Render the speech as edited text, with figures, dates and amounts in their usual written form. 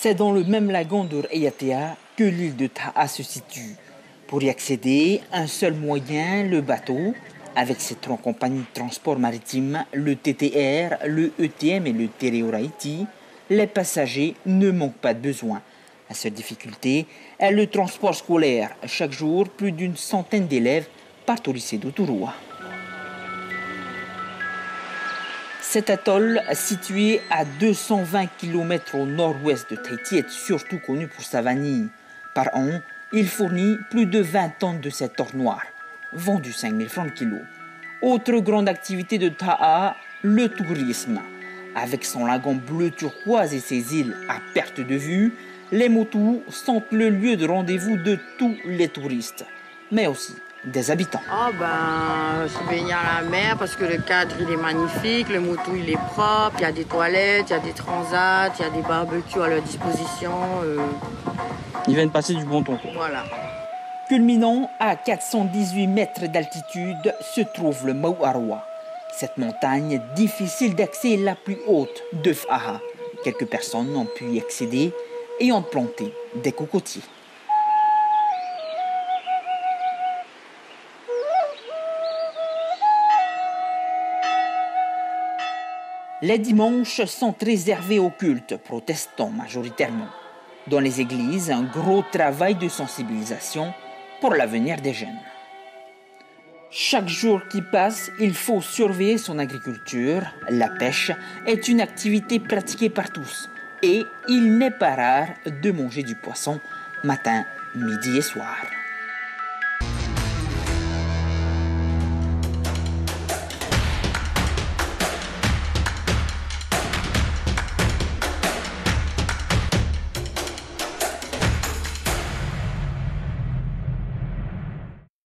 C'est dans le même lagon de Raiatea que l'île de Taha se situe. Pour y accéder, un seul moyen, le bateau, avec ses trois compagnies de transport maritime, le TTR, le ETM et le Tereoraiti, les passagers ne manquent pas de besoin. La seule difficulté est le transport scolaire. Chaque jour, plus d'une centaine d'élèves partent au lycée d'Oturua. Cet atoll, situé à 220 km au nord-ouest de Tahiti, est surtout connu pour sa vanille. Par an, il fournit plus de 20 tonnes de cet or noir, vendu 5 000 francs le kilo. Autre grande activité de Taha, le tourisme. Avec son lagon bleu turquoise et ses îles à perte de vue, les Motus sont le lieu de rendez-vous de tous les touristes, mais aussi des habitants. Se baigner à la mer parce que le cadre il est magnifique, le Motu il est propre, il y a des toilettes, il y a des transats, il y a des barbecues à leur disposition. Ils viennent passer du bon temps. Voilà. Culminant à 418 mètres d'altitude se trouve le Mauaroa. Cette montagne difficile d'accès est la plus haute de Faha. Quelques personnes ont pu y accéder et ont planté des cocotiers. Les dimanches sont réservés au culte, protestant majoritairement. Dans les églises, un gros travail de sensibilisation pour l'avenir des jeunes. Chaque jour qui passe, il faut surveiller son agriculture. La pêche est une activité pratiquée par tous. Et il n'est pas rare de manger du poisson matin, midi et soir.